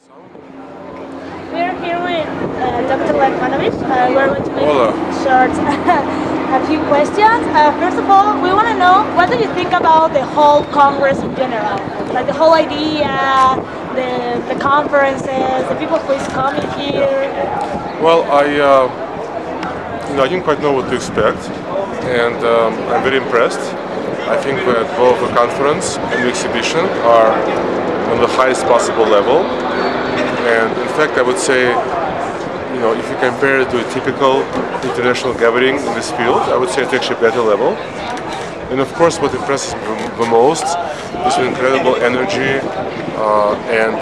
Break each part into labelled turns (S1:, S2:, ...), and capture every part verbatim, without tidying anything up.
S1: We're here with uh, Doctor Lekmanovich. Uh, we're going to make
S2: Hola.
S1: short a few questions. Uh, first of all, we want to know what do you think about the whole Congress in general? Like the whole idea, the, the conferences, the people who is coming here.
S2: Well, I, uh, you know, I didn't quite know what to expect, and um, I'm very impressed. I think that both the conference and the exhibition are on the highest possible level. And in fact, I would say, you know, if you compare it to a typical international gathering in this field, I would say it's actually a better level. And of course, what impresses me the most is the incredible energy uh, and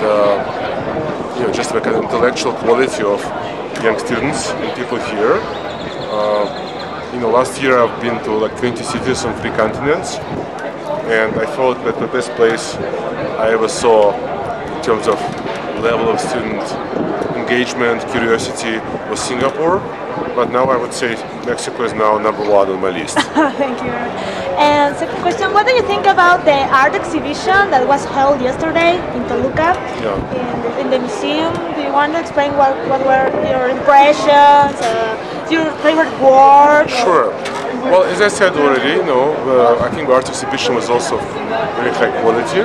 S2: uh, you know, just the kind of intellectual quality of young students and people here. Uh, you know, last year I've been to like twenty cities on three continents, and I thought that the best place I ever saw in terms of level of student engagement, curiosity was Singapore, but now I would say Mexico is now number one on my list.
S1: Thank you. And second question, what do you think about the art exhibition that was held yesterday in Toluca,
S2: Yeah.
S1: in, in the museum? Do you want to explain what, what were your impressions, uh, your favorite work?
S2: Sure. Well, as I said already, you know, uh, I think the art exhibition was also very high quality.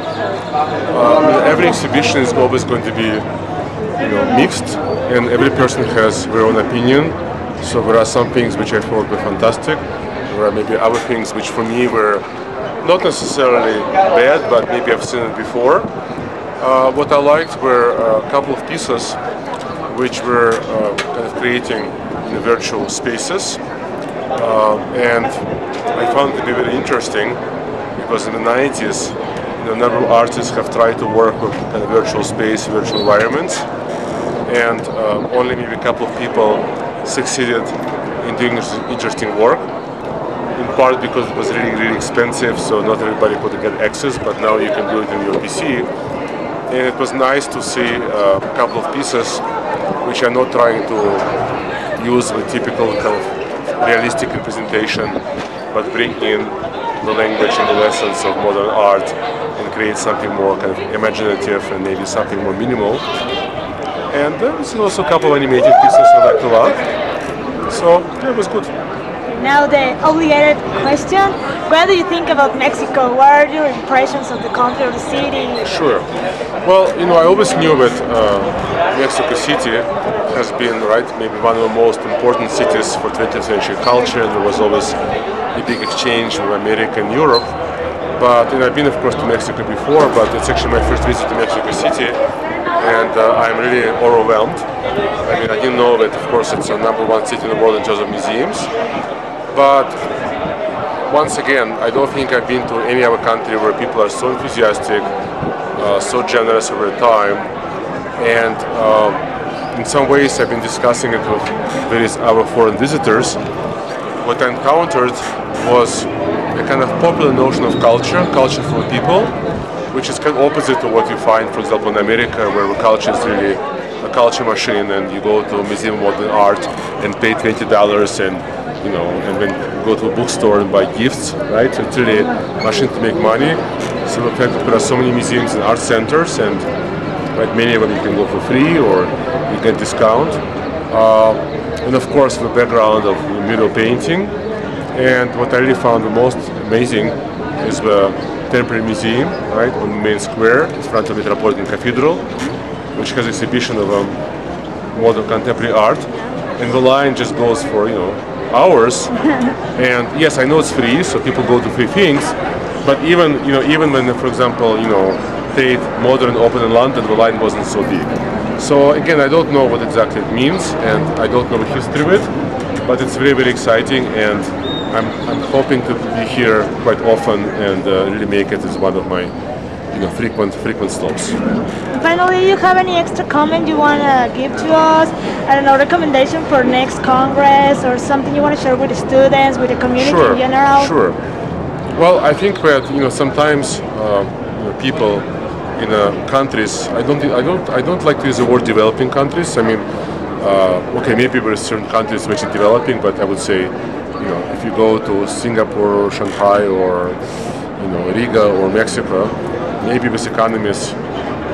S2: Uh, every exhibition is always going to be, you know, mixed, and every person has their own opinion. So there are some things which I thought were fantastic. There are maybe other things which for me were not necessarily bad, but maybe I've seen it before. Uh, what I liked were a couple of pieces which were uh, kind of creating in the virtual spaces. Uh, and I found it to be very interesting because in the nineties, you know, a number of artists have tried to work with kind of virtual space, virtual environments, and uh, only maybe a couple of people succeeded in doing this interesting work. In part because it was really, really expensive, so not everybody could get access, but now you can do it in your P C. And it was nice to see uh, a couple of pieces which are not trying to use the typical kind of realistic representation, but bring in the language and the lessons of modern art and create something more kind of imaginative and maybe something more minimal. And there was also a couple of animated pieces I liked a lot. So yeah, it was good.
S1: Now the obligated question, what do you think about Mexico? What are your impressions of the country or the city?
S2: Sure. Well, you know, I always knew that uh, Mexico City has been, right, maybe one of the most important cities for twentieth century culture. There was always a big exchange with America and Europe. But you know, I've been, of course, to Mexico before, but it's actually my first visit to Mexico City, and uh, I'm really overwhelmed. I mean, I didn't know that, of course, it's the number one city in the world in terms of museums. But once again, I don't think I've been to any other country where people are so enthusiastic, uh, so generous over time, and um, in some ways I've been discussing it with various other foreign visitors. What I encountered was a kind of popular notion of culture, culture for people, which is kind of opposite to what you find, for example, in America, where the culture is really a culture machine, and you go to a museum of modern art and pay twenty dollars, and you know, and then you go to a bookstore and buy gifts, right? So it's really a machine to make money. So the fact that there are so many museums and art centers, and right, many of them you can go for free or you get discount. Uh, and of course, the background of mural painting. And what I really found the most amazing is the Temporary Museum, right, on the main square in front of Metropolitan Cathedral, which has an exhibition of um, modern contemporary art. And the line just goes for, you know, hours. And yes, I know it's free, so people go to free things. But even, you know, even when, for example, you know, Tate Modern opened in London, the line wasn't so big. So again, I don't know what exactly it means, and I don't know the history of it, but it's very, very exciting, and I'm, I'm hoping to be here quite often and uh, really make it as one of my, you know, frequent, frequent stops.
S1: Finally, you have any extra comment you want to give to us? I don't know, recommendation for next Congress or something you want to share with the students, with the community
S2: Sure,
S1: in general?
S2: Sure. Well, I think that, you know, sometimes uh, you know, people in uh, countries, I don't, I don't, I don't like to use the word developing countries. I mean, uh, okay, maybe there are certain countries which are developing, but I would say, you know, if you go to Singapore or Shanghai or, you know, Riga or Mexico, maybe with economies, let's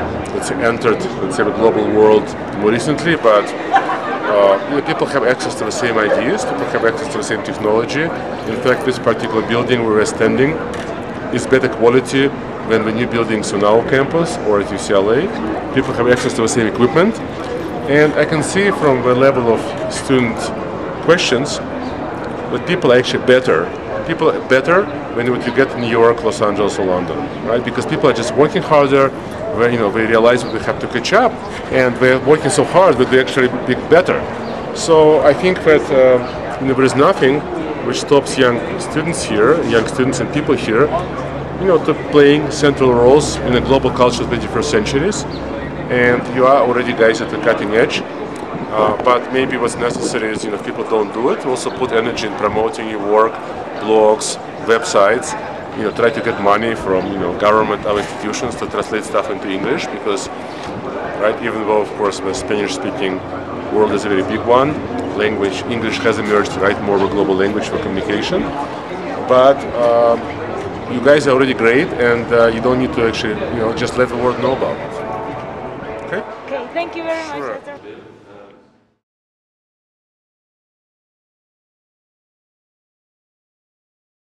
S2: let's say, entered, let's say, the global world more recently, but uh, you know, people have access to the same ideas, people have access to the same technology. In fact, this particular building where we're standing is better quality than the new buildings on our campus or at U C L A. People have access to the same equipment, and I can see from the level of student questions that people are actually better. People are better when what you get in New York, Los Angeles, or London, right? Because people are just working harder. Where, you know, they realize that they have to catch up, and they're working so hard that they actually be better. So I think that uh, you know, there is nothing which stops young students here, young students and people here, you know, to playing central roles in the global culture of the twenty-first centuries. And you are already guys at the cutting edge. Uh, but maybe what's necessary is, you know, if people don't do it, also put energy in promoting your work, blogs, websites. You know, try to get money from, you know, government, other institutions to translate stuff into English, because, right, even though, of course, the Spanish-speaking world is a very big one, language, English has emerged, right, more of a global language for communication. But um, you guys are already great, and uh, you don't need to actually, you know, just let the world know about it. Okay?
S1: Okay, thank you very much.
S2: Sure.
S1: Doctor